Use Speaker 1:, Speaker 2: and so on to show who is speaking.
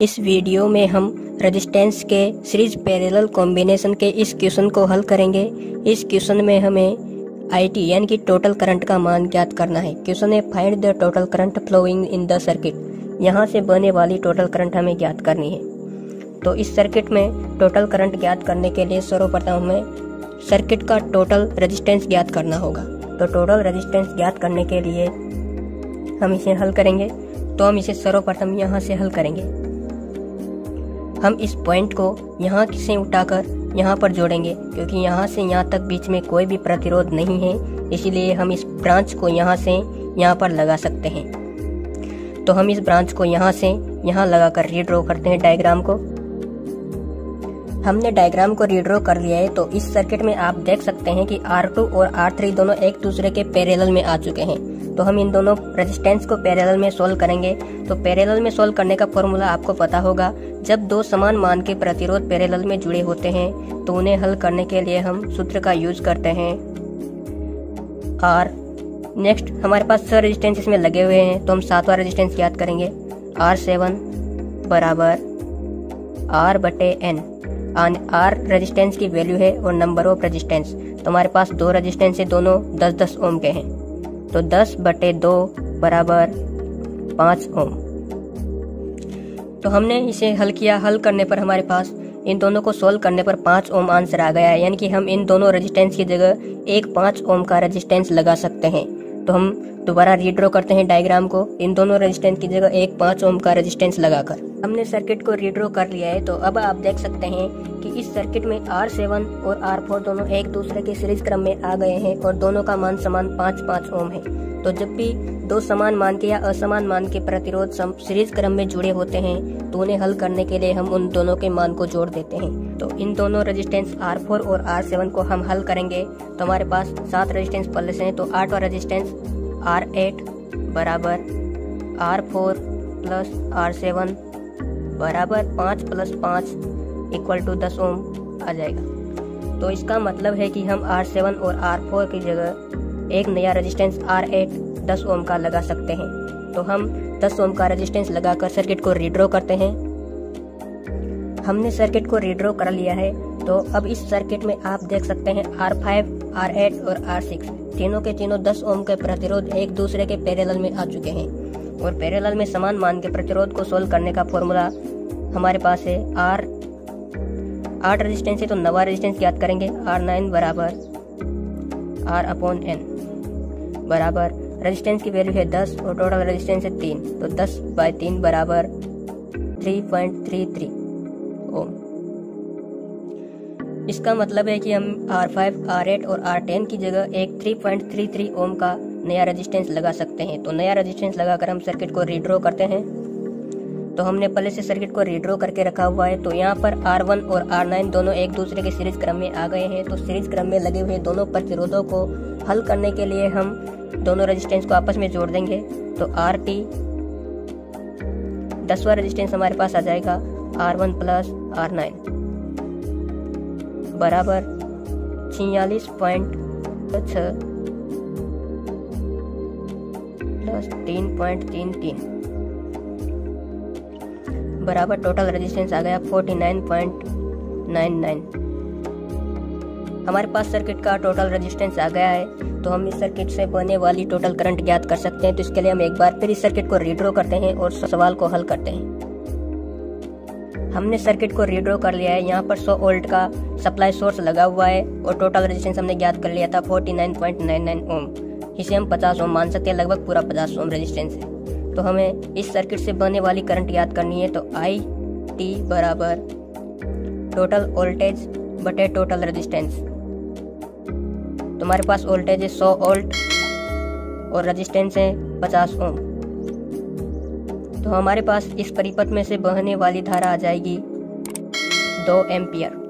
Speaker 1: इस वीडियो में हम रेजिस्टेंस के सीरीज पैरेलल कॉम्बिनेशन के इस क्वेश्चन को हल करेंगे। इस क्वेश्चन में हमें आईटी यानी कि टोटल करंट का मान ज्ञात करना है। क्वेश्चन है find the total current flowing in the circuit. यहाँ से बहने वाली टोटल करंट हमें ज्ञात करनी है। तो इस सर्किट में टोटल करंट ज्ञात करने के लिए सर्वप्रथम हमें सर्किट का टोटल रेजिस्टेंस ज्ञात करना होगा। तो टोटल रेजिस्टेंस ज्ञात करने के लिए हम इसे हल करेंगे। तो हम इसे सर्वप्रथम यहाँ से हल करेंगे। हम इस पॉइंट को यहाँ से उठाकर यहाँ पर जोड़ेंगे, क्योंकि यहाँ से यहाँ तक बीच में कोई भी प्रतिरोध नहीं है, इसीलिए हम इस ब्रांच को यहाँ से यहाँ पर लगा सकते हैं। तो हम इस ब्रांच को यहाँ से यहाँ लगाकर रीड्रॉ करते हैं डायग्राम को। हमने डायग्राम को रीड्रॉ कर लिया है। तो इस सर्किट में आप देख सकते हैं कि R2 और R3 दोनों एक दूसरे के पैरेलल में आ चुके हैं। तो हम इन दोनों रेजिस्टेंस को पैरेलल में सोल्व करेंगे। तो पैरेलल में सोल्व करने का फॉर्मूला आपको पता होगा। जब दो समान मान के प्रतिरोध पैरेलल में जुड़े होते हैं तो उन्हें हल करने के लिए हम सूत्र का यूज करते हैं R। नेक्स्ट हमारे पास 6 रेजिस्टेंस इसमें लगे हुए हैं, तो हम 7वां रेजिस्टेंस ज्ञात करेंगे। R7 बराबर R/N। R रेजिस्टेंस की वैल्यू है और नंबर ऑफ रेजिस्टेंस। तो हमारे पास 2 रेजिस्टेंस है, दोनों 10-10 ओम के हैं। तो 10/2 बराबर 5 ओम। तो हमने इसे हल किया। हल करने पर हमारे पास इन दोनों को सोल्व करने पर 5 ओम आंसर आ गया है। यानी कि हम इन दोनों रेजिस्टेंस की जगह एक 5 ओम का रेजिस्टेंस लगा सकते हैं। तो हम दोबारा रीड्रॉ करते हैं डायग्राम को। इन दोनों रेजिस्टेंस की जगह एक 5 ओम का रेजिस्टेंस लगाकर हमने सर्किट को रीड्रॉ कर लिया है। तो अब आप देख सकते हैं कि इस सर्किट में R7 और R4 दोनों एक दूसरे के सीरीज क्रम में आ गए हैं और दोनों का मान समान 5-5 ओम है। तो जब भी दो समान मान के या असमान मान के प्रतिरोध सीरीज क्रम में जुड़े होते हैं तो उन्हें हल करने के लिए हम उन दोनों के मान को जोड़ देते हैं। तो इन दोनों रेजिस्टेंस R4 और R7 को हम हल करेंगे। तो हमारे पास 7 रेजिस्टेंस पहले से हैं। तो 8वां रेजिस्टेंस R8 बराबर R4 प्लस R7 बराबर 5 + 5 = 10 ओम आ जाएगा। तो इसका मतलब है कि हम R7 और R4 की जगह एक नया रेजिस्टेंस R8 10 ओम का लगा सकते हैं। तो हम 10 ओम का रेजिस्टेंस लगाकर सर्किट को रीड्रॉ करते हैं। हमने सर्किट को रीड्रॉ कर लिया है। तो अब इस सर्किट में आप देख सकते हैं R5, R8 और R6 तीनों के तीनों 10 ओम के प्रतिरोध एक दूसरे के पैरेलल में आ चुके हैं। और पैरेलल में समान मान के प्रतिरोध को सोल्व करने का फॉर्मूला हमारे पास है R8 रेजिस्टेंस है, तो 9वां रेजिस्टेंस ज्ञात करेंगे। R9 बराबर R/N बराबर रेजिस्टेंस की वैल्यू है 10 और टोटल रेजिस्टेंस है 3। तो 10/3 बराबर 3.33 ओम। इसका मतलब है कि हम R5, R8 और R10 की जगह एक 3.33 ओम का नया रेजिस्टेंस लगा सकते हैं। तो नया रेजिस्टेंस लगाकर हम सर्किट को रीड्रॉ करते हैं। तो हमने पहले से सर्किट को रीड्रॉ करके रखा हुआ है। तो यहाँ पर R1 और R9 दोनों एक दूसरे के सीरीज क्रम में आ गए हैं। तो सीरीज क्रम में लगे हुए दोनों प्रतिरोधों को हल करने के लिए हम दोनों रेजिस्टेंस को आपस में जोड़ देंगे। तो RT 10वां रेजिस्टेंस हमारे पास आ जाएगा R1 प्लस R9 बराबर 46.6 प्लस 3.33 बराबर टोटल रेजिस्टेंस आ गया 49.99। हमारे पास सर्किट का टोटल रेजिस्टेंस आ गया है। तो हम इस सर्किट से बहने वाली टोटल करंट ज्ञात कर सकते हैं। तो इसके लिए हम एक बार फिर इस सर्किट को रीड्रॉ करते हैं और सवाल को हल करते हैं। हमने सर्किट को रीड्रॉ कर लिया है। यहाँ पर 100 वोल्ट का सप्लाई सोर्स लगा हुआ है और टोटल रेजिस्टेंस हमने ज्ञात कर लिया था 49.99 ओम। इसे हम 50 ओम मान सकते हैं, लगभग पूरा 50 ओम रेजिस्टेंस है। तो हमें इस सर्किट से बहने वाली करंट याद करनी है। तो IT बराबर टोटल वोल्टेज बटे टोटल रेजिस्टेंस। तो हमारे पास वोल्टेज है 100 वोल्ट और रेजिस्टेंस है 50 ओम। तो हमारे पास इस परिपथ में से बहने वाली धारा आ जाएगी 2 एम्पियर।